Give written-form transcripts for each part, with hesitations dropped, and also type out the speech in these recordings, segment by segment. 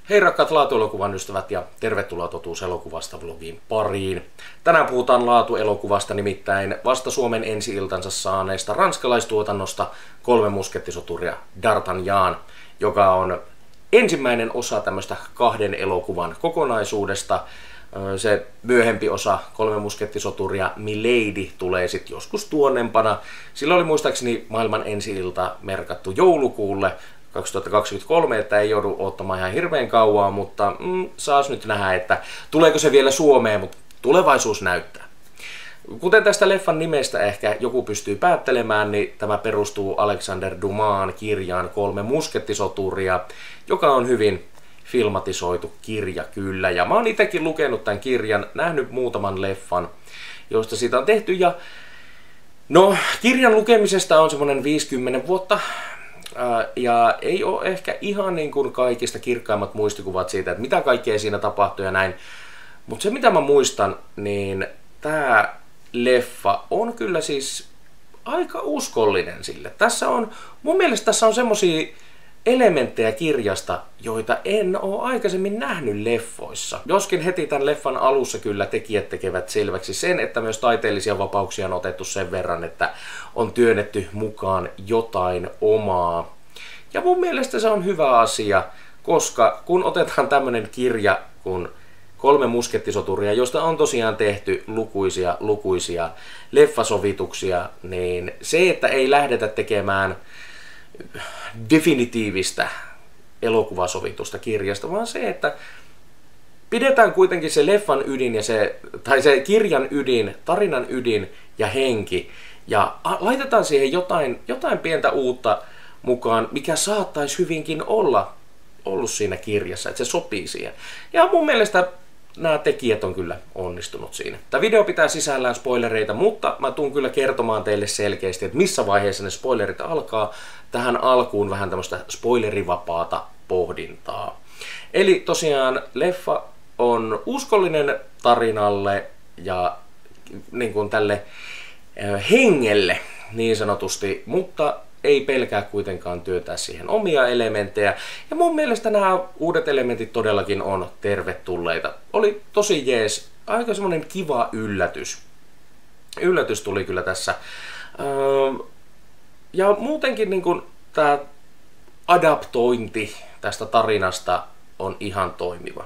Hei rakkaat laatuelokuvan ystävät ja tervetuloa Totuuselokuvasta vlogiin pariin. Tänään puhutaan laatuelokuvasta, nimittäin vasta Suomen ensi-iltansa saaneesta ranskalaistuotannosta Kolme muskettisoturia D'Artagnan, joka on ensimmäinen osa tämmöistä kahden elokuvan kokonaisuudesta. Se myöhempi osa Kolme muskettisoturia Milady tulee sitten joskus tuonnempana. Sillä oli muistaakseni maailman ensi-ilta merkattu joulukuulle 2023, että ei joudu odottamaan ihan hirveän kauaa, mutta saas nyt nähdä, että tuleeko se vielä Suomeen, mutta tulevaisuus näyttää. Kuten tästä leffan nimestä ehkä joku pystyy päättelemään, niin tämä perustuu Alexander Dumasin kirjaan Kolme muskettisoturia, joka on hyvin filmatisoitu kirja kyllä. Ja mä oon itsekin lukenut tämän kirjan, nähnyt muutaman leffan, joista siitä on tehty. Ja no, kirjan lukemisesta on semmoinen 50 vuotta. Ja ei ole ehkä ihan niin kuin kaikista kirkkaimmat muistikuvat siitä, että mitä kaikkea siinä tapahtui ja näin. Mutta se mitä mä muistan, niin tää leffa on kyllä siis aika uskollinen sille. Mun mielestä tässä on semmosia elementtejä kirjasta, joita en ole aikaisemmin nähnyt leffoissa. Joskin heti tämän leffan alussa kyllä tekijät tekevät selväksi sen, että myös taiteellisia vapauksia on otettu sen verran, että on työnnetty mukaan jotain omaa. Ja mun mielestä se on hyvä asia, koska kun otetaan tämmönen kirja kuin Kolme muskettisoturia, josta on tosiaan tehty lukuisia leffasovituksia, niin se, että ei lähdetä tekemään definitiivistä elokuvasovitusta kirjasta, vaan se, että pidetään kuitenkin se leffan ydin ja se kirjan ydin, tarinan ydin ja henki ja laitetaan siihen jotain pientä uutta mukaan, mikä saattaisi hyvinkin olla ollut siinä kirjassa, että se sopii siihen. Ja mun mielestä nämä tekijät on kyllä onnistunut siinä. Tämä video pitää sisällään spoilereita, mutta mä tuun kyllä kertomaan teille selkeästi, että missä vaiheessa ne spoilerit alkaa. Tähän alkuun vähän tämmöistä spoilerivapaata pohdintaa. Eli tosiaan leffa on uskollinen tarinalle ja niin kuin tälle hengelle niin sanotusti, mutta ei pelkää kuitenkaan työtää siihen omia elementtejä. Ja mun mielestä nämä uudet elementit todellakin on tervetulleita. Oli tosi jees, aika semmonen kiva yllätys. Yllätys tuli kyllä tässä. Ja muutenkin niin kun tää adaptointi tästä tarinasta on ihan toimiva.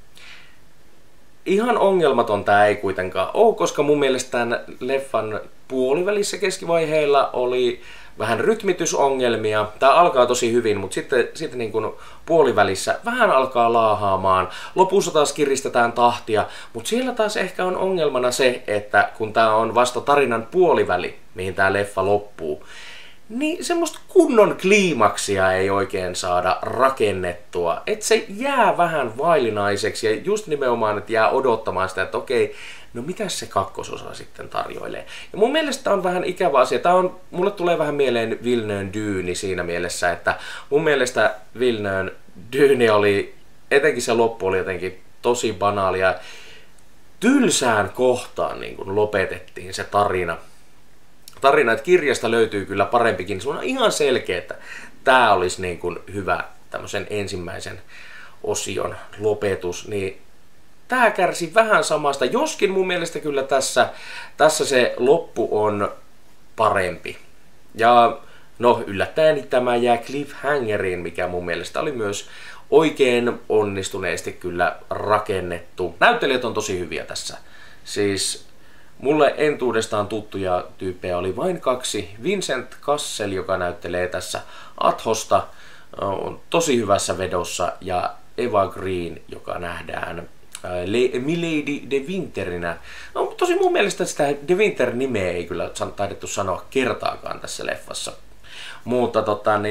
Ihan ongelmaton tää ei kuitenkaan ole, koska mun mielestä tämän leffan puolivälissä keskivaiheilla oli vähän rytmitysongelmia. Tää alkaa tosi hyvin, mutta sitten niin kuin puolivälissä vähän alkaa laahaamaan. Lopussa taas kiristetään tahtia, mutta siellä taas ehkä on ongelmana se, että kun tää on vasta tarinan puoliväli, mihin tää leffa loppuu, niin semmoista kunnon kliimaksia ei oikein saada rakennettua. Että se jää vähän vaillinaiseksi ja just nimenomaan, että jää odottamaan sitä, että okei, no mitäs se kakkososa sitten tarjoilee. Ja mun mielestä on vähän ikävä asia. Mulle tulee vähän mieleen Villeneuven Dune siinä mielessä, että mun mielestä Villeneuven Dune oli, etenkin se loppu oli jotenkin tosi banaali ja tylsään kohtaan niin kun lopetettiin se tarina, että kirjasta löytyy kyllä parempikin. Se on ihan selkeä, että tää olisi niin kuin hyvä tämmöisen ensimmäisen osion lopetus, niin tää kärsi vähän samasta, joskin mun mielestä kyllä tässä se loppu on parempi. Ja no yllättäen tämä jää cliffhangeriin, mikä mun mielestä oli myös oikein onnistuneesti kyllä rakennettu. Näyttelijät on tosi hyviä tässä. Siis mulle entuudestaan tuttuja tyyppejä oli vain kaksi. Vincent Cassel, joka näyttelee tässä Athosta, on tosi hyvässä vedossa, ja Eva Green, joka nähdään Milady de Winterinä. No, tosi mun mielestä sitä de Winter-nimeä ei kyllä taidettu sanoa kertaakaan tässä leffassa. Mutta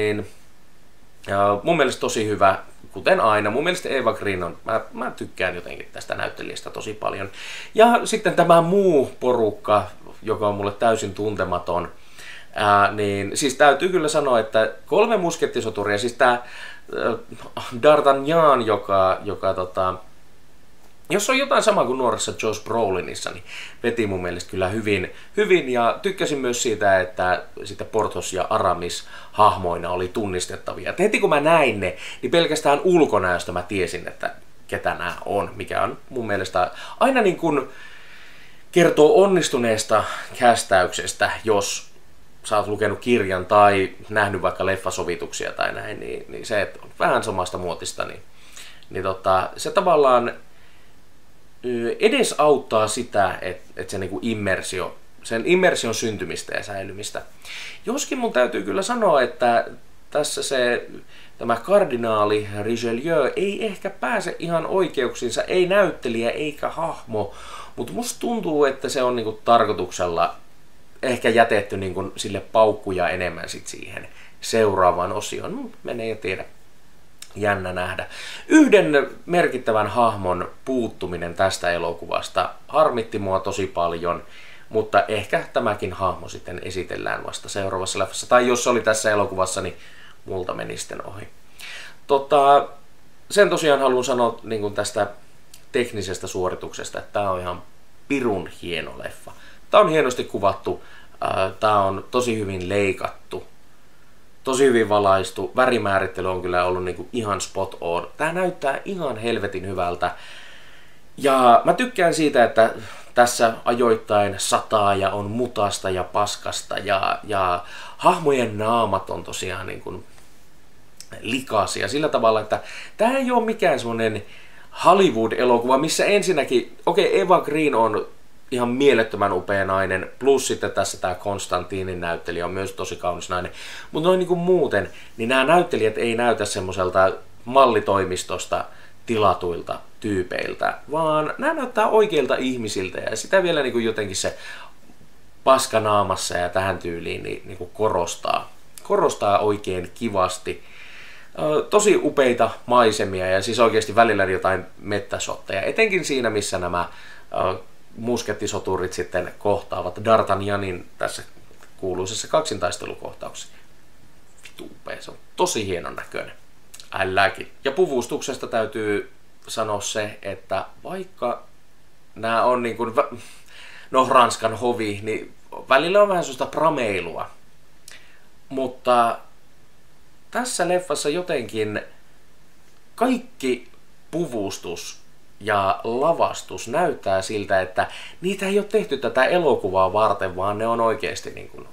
mun mielestä tosi hyvä, kuten aina. Mun mielestä Eva Green on, mä tykkään jotenkin tästä näyttelijästä tosi paljon. Ja sitten tämä muu porukka, joka on mulle täysin tuntematon, niin siis täytyy kyllä sanoa, että Kolme muskettisoturia, siis tää D'Artagnan, joka Jos on jotain sama kuin nuoressa Josh Brolinissa, niin veti mun mielestä kyllä hyvin ja tykkäsin myös siitä, että sitten Porthos ja Aramis hahmoina oli tunnistettavia. Et heti kun mä näin ne, niin pelkästään ulkonäöstä mä tiesin, että ketä nämä on, mikä on mun mielestä aina niin kuin kertoo onnistuneesta kästäyksestä, jos sä oot lukenut kirjan tai nähnyt vaikka leffasovituksia tai näin, niin se, että on vähän samasta muotista, niin se tavallaan edes auttaa sitä, että se niinku sen immersion syntymistä ja säilymistä. Joskin mun täytyy kyllä sanoa, että tässä tämä kardinaali Richelieu ei ehkä pääse ihan oikeuksiinsa, ei näyttelijä eikä hahmo, mutta musta tuntuu, että se on niinku tarkoituksella ehkä jätetty niinku sille paukkuja enemmän sit siihen seuraavaan osioon. Menee ja tiedä. Jännä nähdä. Yhden merkittävän hahmon puuttuminen tästä elokuvasta harmitti mua tosi paljon, mutta ehkä tämäkin hahmo sitten esitellään vasta seuraavassa leffassa. Tai jos se oli tässä elokuvassa, niin multa meni sitten ohi. Sen tosiaan haluan sanoa niin kuin tästä teknisestä suorituksesta, että tämä on ihan pirun hieno leffa. Tämä on hienosti kuvattu, tämä on tosi hyvin leikattu. Tosi hyvin valaistu. Värimäärittely on kyllä ollut niinku ihan spot on. Tää näyttää ihan helvetin hyvältä. Ja mä tykkään siitä, että tässä ajoittain sataa ja on mutasta ja paskasta. Ja hahmojen naamat on tosiaan niinku likaisia sillä tavalla, että tää ei ole mikään semmonen Hollywood-elokuva, missä ensinnäkin, Eva Green on ihan mielettömän upea nainen, plus sitten tässä tämä Konstantinin näyttelijä on myös tosi kaunis nainen. Mutta noin niin kuin muuten, niin nämä näyttelijät ei näytä semmoiselta mallitoimistosta tilatuilta tyypeiltä, vaan nämä näyttää oikeilta ihmisiltä ja sitä vielä niin kuin jotenkin se paska naamassa ja tähän tyyliin niin kuin korostaa oikein kivasti. Tosi upeita maisemia ja siis oikeasti välillä jotain mettäshotteja, etenkin siinä missä nämä muskettisoturit sitten kohtaavat D'Artagnanin tässä kuuluisessa kaksintaistelukohtauksessa. Vitu upea, se on tosi hienon näköinen. I like it. Ja puvustuksesta täytyy sanoa se, että vaikka nämä on niin kuin, Ranskan hovi, niin välillä on vähän sellaista prameilua. Mutta tässä leffassa jotenkin kaikki puvustus ja lavastus näyttää siltä, että niitä ei ole tehty tätä elokuvaa varten, vaan ne on oikeasti niin kuin,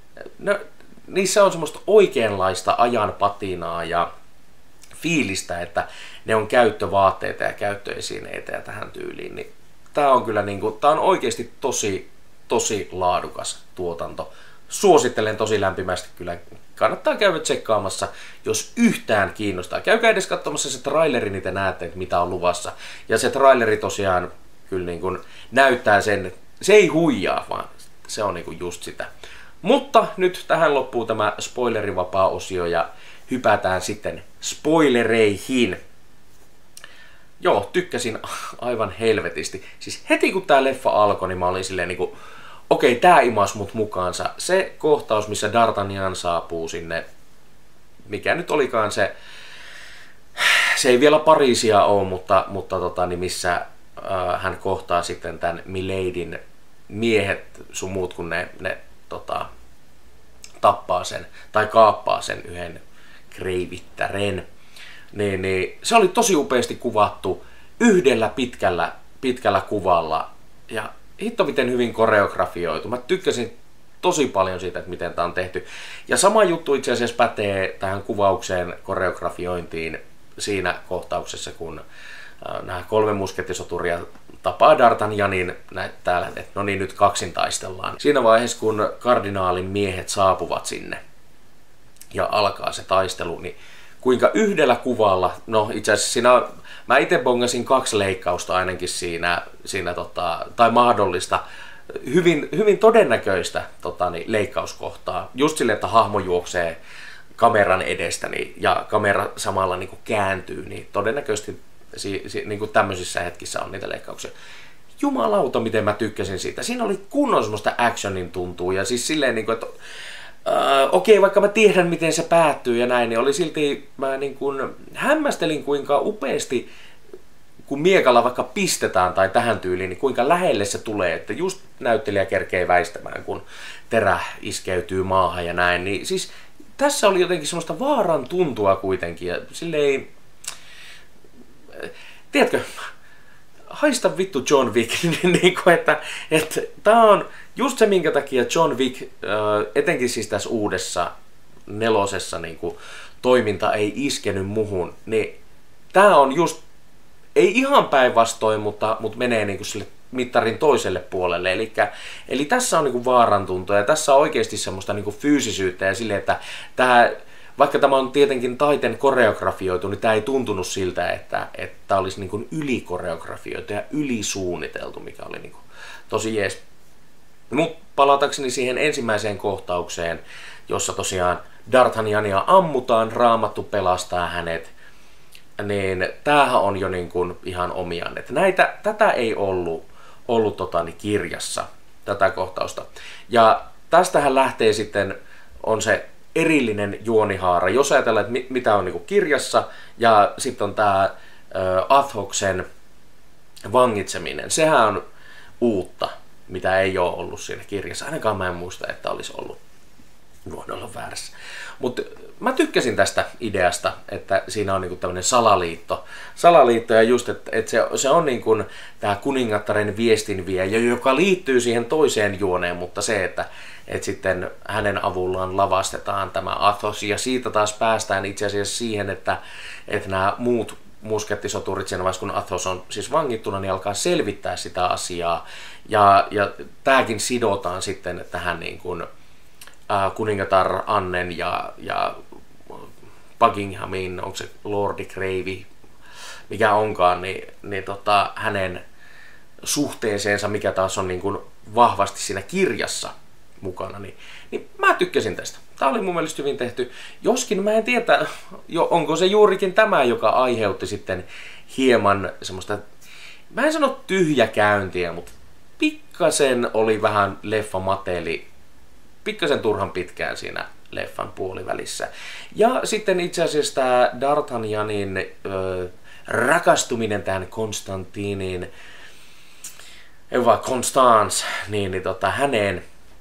niissä on semmoista oikeanlaista ajan patinaa ja fiilistä, että ne on käyttövaatteita ja käyttöesineitä ja tähän tyyliin. Niin tää on kyllä niin kuin, tää on oikeasti tosi laadukas tuotanto. Suosittelen tosi lämpimästi kyllä. Kannattaa käydä tsekkaamassa, jos yhtään kiinnostaa. Käykää edes katsomassa se traileri, niin te näette, että mitä on luvassa. Ja se traileri tosiaan kyllä niin kuin näyttää sen, että se ei huijaa, vaan se on niin kuin just sitä. Mutta nyt tähän loppuu tämä spoilerivapaa osio ja hypätään sitten spoilereihin. Joo, tykkäsin aivan helvetisti. Siis heti kun tää leffa alkoi, niin mä olin silleen niinku okei, tää imas mut mukaansa. Se kohtaus, missä D'Artagnan saapuu sinne, mikä nyt olikaan se ei vielä Pariisia ole, mutta niin missä hän kohtaa sitten tämän Miladyn miehet sun muut, kun ne tappaa sen, tai kaappaa sen yhden kreivittären. Niin se oli tosi upeasti kuvattu yhdellä pitkällä kuvalla ja hitto miten hyvin koreografioitu. Mä tykkäsin tosi paljon siitä, että miten tää on tehty. Ja sama juttu itse asiassa pätee tähän kuvaukseen, koreografiointiin siinä kohtauksessa, kun nämä 3 muskettisoturia tapaa D'Artagnanin täällä, että no niin, nyt kaksin taistellaan. Siinä vaiheessa, kun kardinaalin miehet saapuvat sinne ja alkaa se taistelu, niin kuinka yhdellä kuvalla, no itse asiassa mä itse bongasin 2 leikkausta ainakin siinä tai mahdollista, hyvin todennäköistä leikkauskohtaa. Just sille, että hahmo juoksee kameran edestä ja kamera samalla niin kuin kääntyy, niin todennäköisesti niin kuin tämmöisissä hetkissä on niitä leikkauksia. Jumalauta, miten mä tykkäsin siitä. Siinä oli kunnon semmoista actionin tuntuu ja siis silleen, niin kuin, että okei, vaikka mä tiedän miten se päättyy ja näin, niin oli silti, mä niin kuin hämmästelin kuinka upeasti kun miekalla vaikka pistetään tai tähän tyyliin, niin kuinka lähelle se tulee, että just näyttelijä kerkee väistämään, kun terä iskeytyy maahan ja näin. Niin siis tässä oli jotenkin semmoista vaaran tuntua kuitenkin ja silleen, tiedätkö, haista vittu John Wick, että tää on just se, minkä takia John Wick, etenkin siis tässä uudessa 4. niin kuin, toiminta ei iskenyt muhun, niin tää on just, ei ihan päinvastoin, mutta menee niin kuin sille mittarin toiselle puolelle. Eli tässä on niin kuin vaarantuntoa ja tässä on oikeasti semmoista niin kuin fyysisyyttä ja silleen, että vaikka tämä on tietenkin taiteen koreografioitu, niin tämä ei tuntunut siltä, että olisi niin kuin ylikoreografioitu ja ylisuunniteltu, mikä oli niin kuin tosi jees. Mutta palatakseni siihen ensimmäiseen kohtaukseen, jossa tosiaan D'Artagnania ammutaan, Raamattu pelastaa hänet, niin tämähän on jo niin kuin ihan omiaan. Että tätä ei ollut kirjassa, tätä kohtausta. Ja tästähän lähtee sitten, on se erillinen juonihaara, jos ajatellaan, että mitä on niin kuin kirjassa, ja sitten on tämä Athoksen vangitseminen. Sehän on uutta, mitä ei ole ollut siinä kirjassa. Ainakaan mä en muista, että olisi ollut. Voin olla väärässä. Mutta mä tykkäsin tästä ideasta, että siinä on niinku tämmöinen salaliitto ja just, että se on niinku tämä kuningattaren viestinviejä, joka liittyy siihen toiseen juoneen, mutta se, että sitten hänen avullaan lavastetaan tämä Athos ja siitä taas päästään itse asiassa siihen, että nämä muut muskettisoturit siinä vaiheessa, kun Athos on siis vangittuna, niin alkaa selvittää sitä asiaa ja tämäkin sidotaan sitten tähän niin kuin kuningatar Annen ja Buckinghamin, onko se Lordi Grey, mikä onkaan, niin hänen suhteeseensa, mikä taas on niin kuin vahvasti siinä kirjassa mukana, niin mä tykkäsin tästä. Tämä oli mun mielestä hyvin tehty. Joskin mä en tiedä, onko se juurikin tämä, joka aiheutti sitten hieman semmoista, mä en sano tyhjäkäyntiä, mutta pikkasen oli vähän leffa mateli, pikkasen turhan pitkään siinä leffan puolivälissä. Ja sitten itse asiassa tämä D'Artagnanin rakastuminen tähän Konstantiniin, Constance, häneen,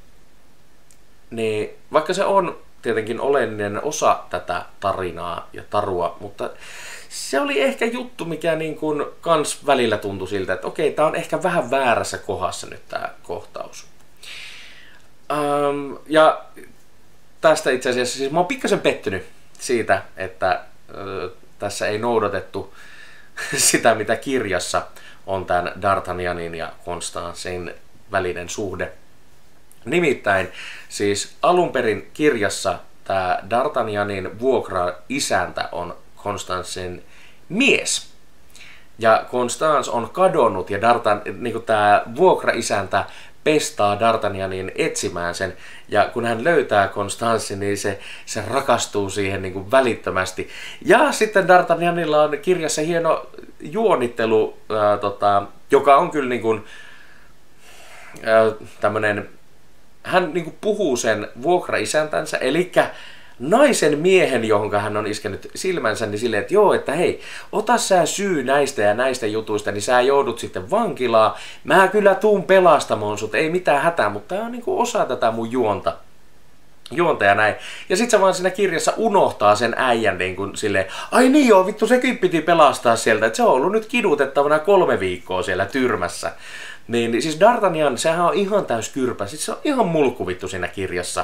niin vaikka se on tietenkin oleellinen osa tätä tarinaa ja tarua, mutta se oli ehkä juttu, mikä niin kuin kans välillä tuntui siltä, että okei, tää on ehkä vähän väärässä kohdassa nyt tää kohtaus. Ja tästä itse asiassa, siis mä oon pikkasen pettynyt siitä, että tässä ei noudatettu sitä, mitä kirjassa on tämän D'Artagnanin ja Constancen välinen suhde. Nimittäin siis alun perin kirjassa tämä D'Artagnanin vuokra-isäntä on Constancen mies. Ja Constance on kadonnut ja niin tämä vuokra-isäntä pestaa D'Artagnanin etsimään sen. Ja kun hän löytää Constancen, niin se rakastuu siihen niin kuin välittömästi. Ja sitten D'Artagnanilla on kirjassa hieno juonittelu, joka on kyllä niin kuin, tämmönen, hän niin kuin puhuu sen vuokra-isäntänsä, eli naisen miehen, johon hän on iskenyt silmänsä, niin silleen, että joo, että hei, ota sä syy näistä ja näistä jutuista, niin sä joudut sitten vankilaan. Mä kyllä tuun pelastamaan sut, ei mitään hätää, mutta tää on niinku osa tätä mun juonta ja näin. Ja sit se vaan siinä kirjassa unohtaa sen äijän niin kuin silleen, ai niin joo, vittu sekin piti pelastaa sieltä, että se on ollut nyt kidutettavana 3 viikkoa siellä tyrmässä. Niin siis D'Artagnan, sehän on ihan täys kyrpä, siis se on ihan mulkkuvittu siinä kirjassa.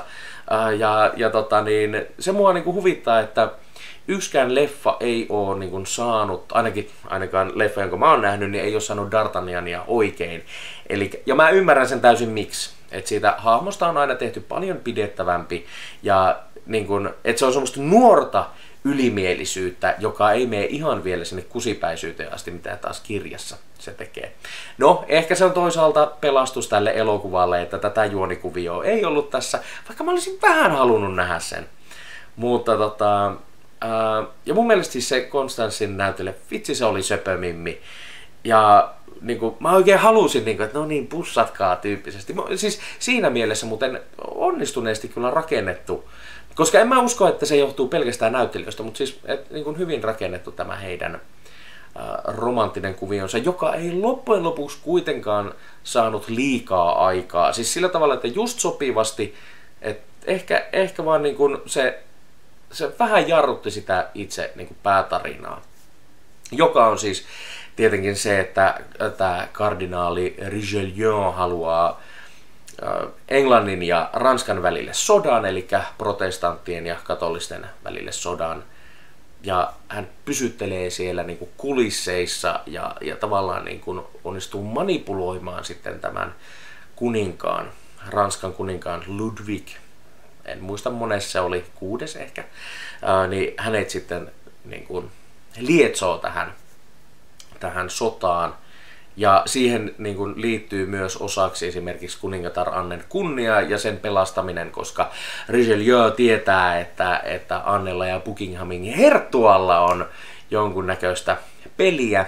Se mua niinku huvittaa, että yksikään leffa ei oo niinku saanut, ainakaan leffa, jonka mä oon nähnyt, niin ei oo saanut D'Artagnania oikein. Ja mä ymmärrän sen täysin miksi. Että siitä hahmosta on aina tehty paljon pidettävämpi ja niin kun, että se on semmoista nuorta ylimielisyyttä, joka ei mene ihan vielä sinne kusipäisyyteen asti, mitä taas kirjassa se tekee. No, ehkä se on toisaalta pelastus tälle elokuvalle, että tätä juonikuvioa ei ollut tässä, vaikka mä olisin vähän halunnut nähdä sen. Mutta ja mun mielestä siis se Constancen näytele, vitsi se oli söpömimmi. Ja niin kuin, mä oikein halusin, niin kuin, että no niin, pussatkaa tyyppisesti. Siis siinä mielessä muuten onnistuneesti kyllä rakennettu. Koska en mä usko, että se johtuu pelkästään näyttelijöistä, mutta siis niin kuin hyvin rakennettu tämä heidän romanttinen kuvionsa, joka ei loppujen lopuksi kuitenkaan saanut liikaa aikaa. Siis sillä tavalla, että just sopivasti, että ehkä vaan niin kuin se vähän jarrutti sitä itse niin kuin päätarinaa. Joka on siis tietenkin se, että tämä kardinaali Richelieu haluaa Englannin ja Ranskan välille sodan, eli protestanttien ja katolisten välille sodan. Ja hän pysyttelee siellä niin kuin kulisseissa ja tavallaan niin kuin onnistuu manipuloimaan sitten tämän kuninkaan, Ranskan kuninkaan Ludwig, en muista monessa se oli 6. ehkä, niin hänet sitten niin kuin lietsoo tähän sotaan. Ja siihen niin kuin liittyy myös osaksi esimerkiksi kuningatar Annen kunnia ja sen pelastaminen, koska Richelieu tietää, että Annella ja Buckinghamin herttualla on jonkunnäköistä peliä,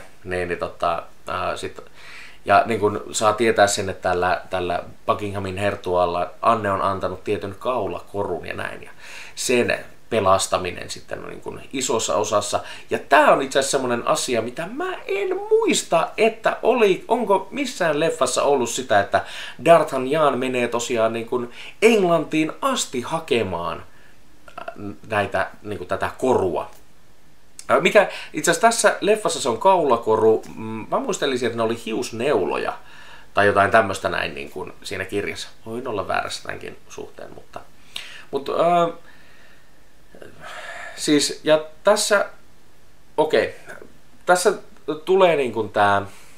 ja niin kuin saa tietää sen, että tällä Buckinghamin herttualla Anne on antanut tietyn kaulakorun ja näin. Ja sen pelastaminen sitten on niin kuin isossa osassa. Ja tämä on itse asiassa semmoinen asia, mitä mä en muista, että onko missään leffassa ollut sitä, että D'Artagnan menee tosiaan niin kuin Englantiin asti hakemaan niin kuin tätä korua. Mikä itse asiassa tässä leffassa se on kaulakoru. Mä muistelisin, että ne oli hiusneuloja tai jotain tämmöistä näin niin kuin siinä kirjassa. Voin olla väärässä tämänkin suhteen, mutta siis, ja tässä, tässä tulee niin kuin tää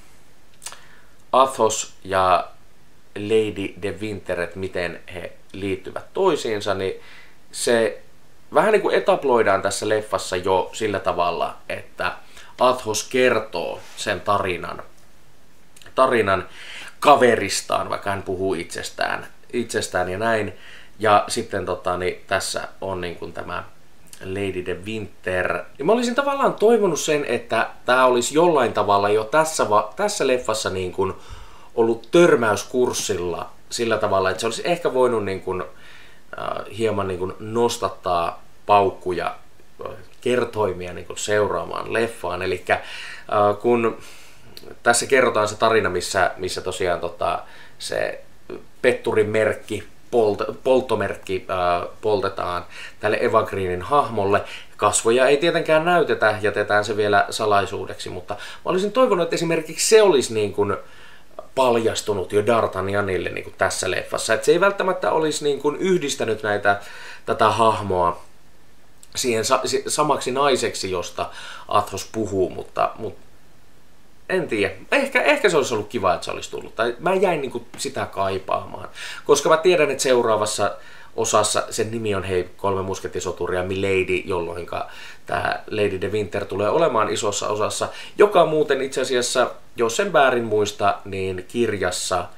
Athos ja Lady de Winter, että miten he liittyvät toisiinsa, niin se vähän niin kuin etabloidaan tässä leffassa jo sillä tavalla, että Athos kertoo sen tarinan kaveristaan, vaikka hän puhuu itsestään ja näin. Ja sitten niin tässä on niin kuin tämä Lady de Winter. Ja mä olisin tavallaan toivonut sen, että tämä olisi jollain tavalla jo tässä leffassa niin kuin ollut törmäyskurssilla sillä tavalla, että se olisi ehkä voinut niin kuin, hieman niin kuin nostattaa paukkuja kertoimia niin kuin seuraamaan leffaan. Eli kun tässä kerrotaan se tarina, missä tosiaan se petturin merkki, polttomerkki poltetaan tälle Eva Greenin hahmolle. Kasvoja ei tietenkään näytetä, jätetään se vielä salaisuudeksi, mutta mä olisin toivonut, että esimerkiksi se olisi niin kuin paljastunut jo D'Artagnanille niin kuin tässä leffassa. Että se ei välttämättä olisi niin kuin yhdistänyt tätä hahmoa siihen samaksi naiseksi, josta Athos puhuu, mutta en tiedä. Ehkä se olisi ollut kiva, että se olisi tullut. Tai mä jäin niin kuin sitä kaipaamaan. Koska mä tiedän, että seuraavassa osassa sen nimi on Hei, 3 muskettisoturia, Milady, jolloin tämä Lady de Winter tulee olemaan isossa osassa. Joka muuten itse asiassa, jos sen väärin muista, niin kirjassa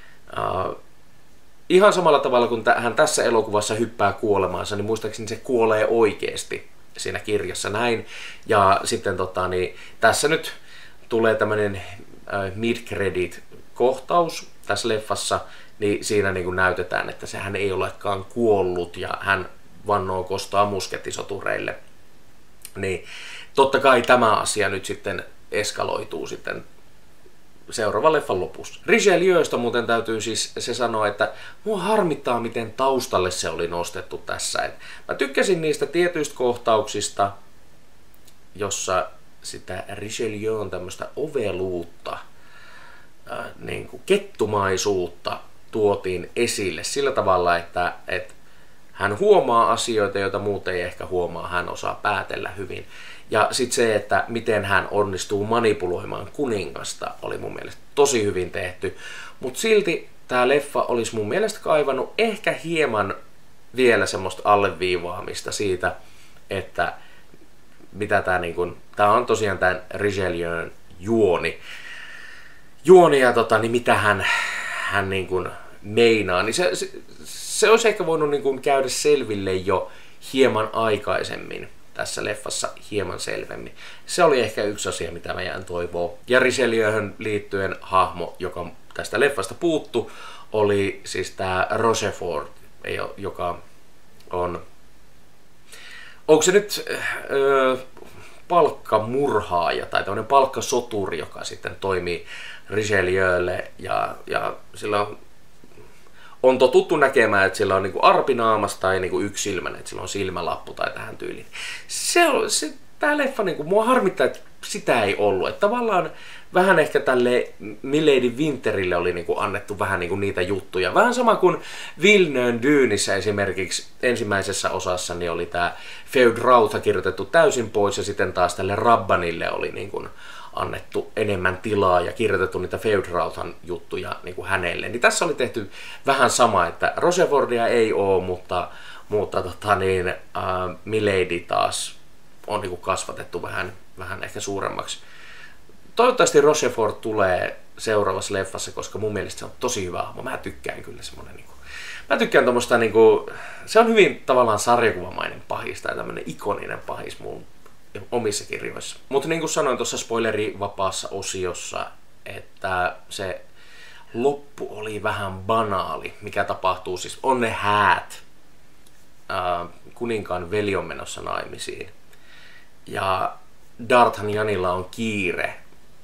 ihan samalla tavalla kuin hän tässä elokuvassa hyppää kuolemaansa, niin muistaakseni se kuolee oikeasti siinä kirjassa näin. Ja sitten niin tässä nyt tulee tämmöinen mid-credit-kohtaus tässä leffassa, niin siinä niin kuin näytetään, että sehän ei olekaan kuollut ja hän vannoo kostaa muskettisotureille. Niin totta kai tämä asia nyt sitten eskaloituu sitten seuraavan leffan lopussa. Richelieusta muuten täytyy siis se sanoa, että mua harmittaa, miten taustalle se oli nostettu tässä. Mä tykkäsin niistä tietyistä kohtauksista, jossa sitä Richelieu on tämmöistä oveluutta, niin kuin kettumaisuutta tuotiin esille sillä tavalla, että hän huomaa asioita, joita muut ei ehkä huomaa, hän osaa päätellä hyvin. Ja sitten se, että miten hän onnistuu manipuloimaan kuningasta, oli mun mielestä tosi hyvin tehty. Mutta silti tämä leffa olisi mun mielestä kaivannut ehkä hieman vielä semmoista alleviivaamista siitä, että mitä tämä niin tää on tosiaan tämän Richelieun juoni ja niin mitä hän niin kuin meinaa, niin se olisi ehkä voinut niin kuin käydä selville jo hieman aikaisemmin tässä leffassa hieman selvemmin. Se oli ehkä yksi asia, mitä mä jään toivoa. Ja Richelieuhun liittyen hahmo, joka tästä leffasta puuttu, oli siis tämä Rochefort, joka on... Onko se nyt palkkamurhaaja tai tämmöinen palkkasoturi, joka sitten toimii Richelieulle ja sillä on totuttu näkemään, että sillä on niinku arpinaamas tai niinku yksisilmäinen, että sillä on silmälappu tai tähän tyyliin. Tää leffa, niinku, mua harmittaa, että sitä ei ollut. Että tavallaan vähän ehkä tälle Milady Winterille oli niinku annettu vähän niinku niitä juttuja. Vähän sama kuin Villeneuven Dynissä esimerkiksi ensimmäisessä osassa niin oli tää Feud Rautha kirjoitettu täysin pois ja sitten taas tälle Rabbanille oli niinku annettu enemmän tilaa ja kirjoitettu niitä Feud Rauthan juttuja niin kuin hänelle. Niin tässä oli tehty vähän sama, että Rochefordia ei ole, mutta Milady taas on niin kuin kasvatettu vähän ehkä suuremmaksi. Toivottavasti Rochefort tulee seuraavassa leffassa, koska mun mielestä se on tosi hyvä hahmo. Mä tykkään kyllä semmonen niinku, mä tykkään tommoista niinku, se on hyvin tavallaan sarjakuvamainen pahis tai tämmönen ikoninen pahis mun omissa kirjoissa. Mutta niin kuin sanoin tuossa spoilerivapaassa osiossa, että se loppu oli vähän banaali, mikä tapahtuu siis, on ne häät. Kuninkaan veli on menossa naimisiin. Ja D'Artagnanilla on kiire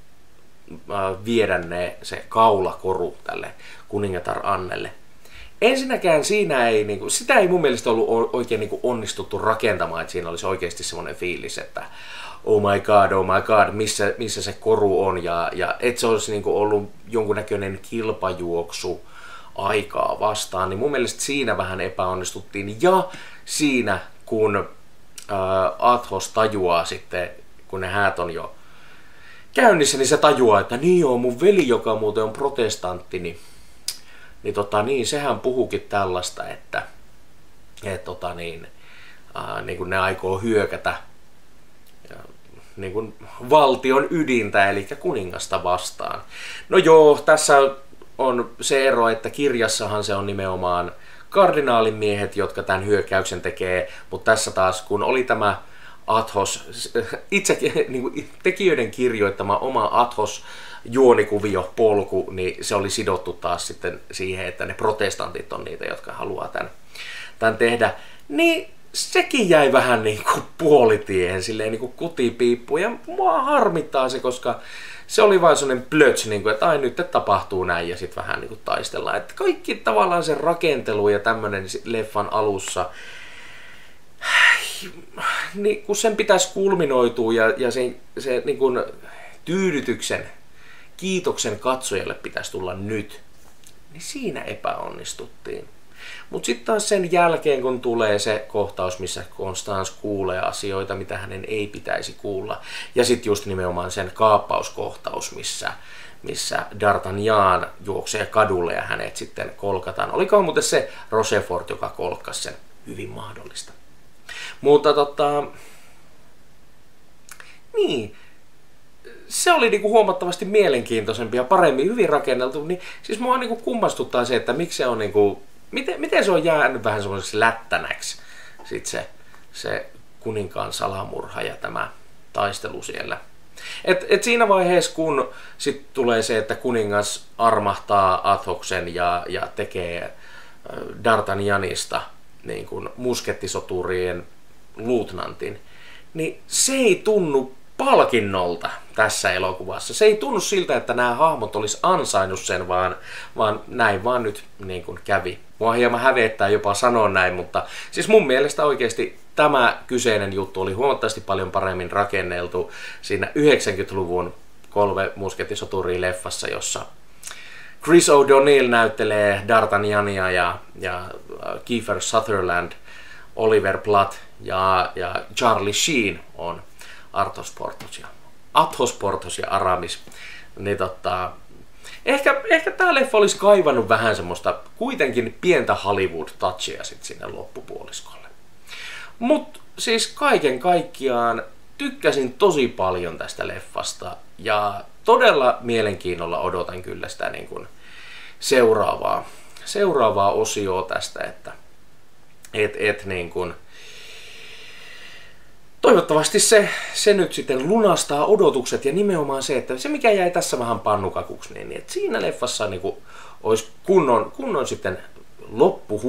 viedä se kaulakoru tälle kuningatar Annelle. Ensinnäkään siinä sitä ei mun mielestä ollut oikein onnistuttu rakentamaan, että siinä olisi oikeasti semmoinen fiilis, että oh my god, missä se koru on, ja että se olisi ollut jonkunnäköinen kilpajuoksu aikaa vastaan, niin mun mielestä siinä vähän epäonnistuttiin. Ja siinä, kun Athos tajuaa sitten, kun ne häät on jo käynnissä, niin se tajuaa, että niin on mun veli, joka muuten on protestantti, niin sehän puhukin tällaista, että niin kuin ne aikoo hyökätä niin kuin valtion ydintä, eli kuningasta vastaan. No joo, tässä on se ero, että kirjassahan se on nimenomaan kardinaalin miehet, jotka tämän hyökkäyksen tekee, mutta tässä taas, kun oli tämä Athos, itse niin kuin tekijöiden kirjoittama oma Athos juonikuvio, polku, niin se oli sidottu taas sitten siihen, että ne protestantit on niitä, jotka haluaa tämän tehdä. Niin sekin jäi vähän niin kuin puolitiehen, silleen niin kuin kutipiippuun, ja mua harmittaa se, koska se oli vain sellainen plöts, niin kuin, että ai nyt tapahtuu näin, ja sitten vähän niin kuin taistellaan. Että kaikki tavallaan se rakentelu ja tämmöinen leffan alussa, niin kun sen pitäisi kulminoitua ja se niin kuin tyydytyksen, kiitoksen katsojalle pitäisi tulla nyt, niin siinä epäonnistuttiin. Mutta sitten taas sen jälkeen, kun tulee se kohtaus, missä Constance kuulee asioita, mitä hänen ei pitäisi kuulla, ja sitten just nimenomaan sen kaappauskohtaus, missä D'Artagnan juoksee kadulle ja hänet sitten kolkataan. Olikohan muuten se Rochefort, joka kolkkasi sen? Hyvin mahdollista. Mutta niin, se oli niinku huomattavasti mielenkiintoisempi ja paremmin, hyvin rakenneltu. Niin, siis mua niinku kummastuttaa se, että miksi se on niinku, miten se on jäänyt vähän semmoiseksi lättänäksi sit se kuninkaan salamurha ja tämä taistelu siellä. Et siinä vaiheessa, kun sit tulee se, että kuningas armahtaa Athoksen ja tekee D'Artagnanista niin kuin muskettisoturien luutnantin, niin se ei tunnu palkinnolta tässä elokuvassa. Se ei tunnu siltä, että nämä hahmot olisi ansainnut sen, vaan näin vaan nyt niin kuin kävi. Mua hieman hävettää jopa sanoa näin, mutta siis mun mielestä oikeasti tämä kyseinen juttu oli huomattavasti paljon paremmin rakenneltu siinä 90-luvun 3 muskettisoturia-leffassa, jossa Chris O'Donnell näyttelee D'Artagnania ja Kiefer Sutherland, Oliver Platt ja Charlie Sheen on Athos, Porthos ja Aramis. Niin ehkä tää leffa olisi kaivannut vähän semmoista kuitenkin pientä Hollywood-touchia sit sinne loppupuoliskolle. Mut siis kaiken kaikkiaan tykkäsin tosi paljon tästä leffasta ja todella mielenkiinnolla odotan kyllä sitä niin kuin seuraavaa osioa tästä, että niin kuin toivottavasti se nyt sitten lunastaa odotukset ja nimenomaan se, että se mikä jäi tässä vähän pannukakuksi, niin että siinä leffassa niin kuin olisi kunnon sitten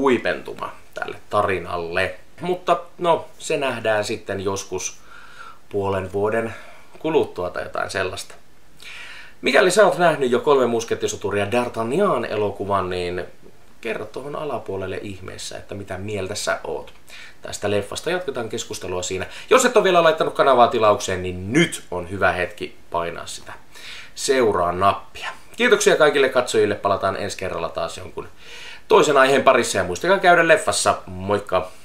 loppuhuipentuma tälle tarinalle. Mutta no, se nähdään sitten joskus puolen vuoden kuluttua tai jotain sellaista. Mikäli sä oot nähnyt jo 3 muskettisoturia D'Artagnan-elokuvan, niin kerro tuohon alapuolelle ihmeessä, että mitä mieltä sä oot. Tästä leffasta jatketaan keskustelua siinä. Jos et ole vielä laittanut kanavaa tilaukseen, niin nyt on hyvä hetki painaa sitä seuraa nappia. Kiitoksia kaikille katsojille. Palataan ensi kerralla taas jonkun toisen aiheen parissa ja muistakaa käydä leffassa. Moikka!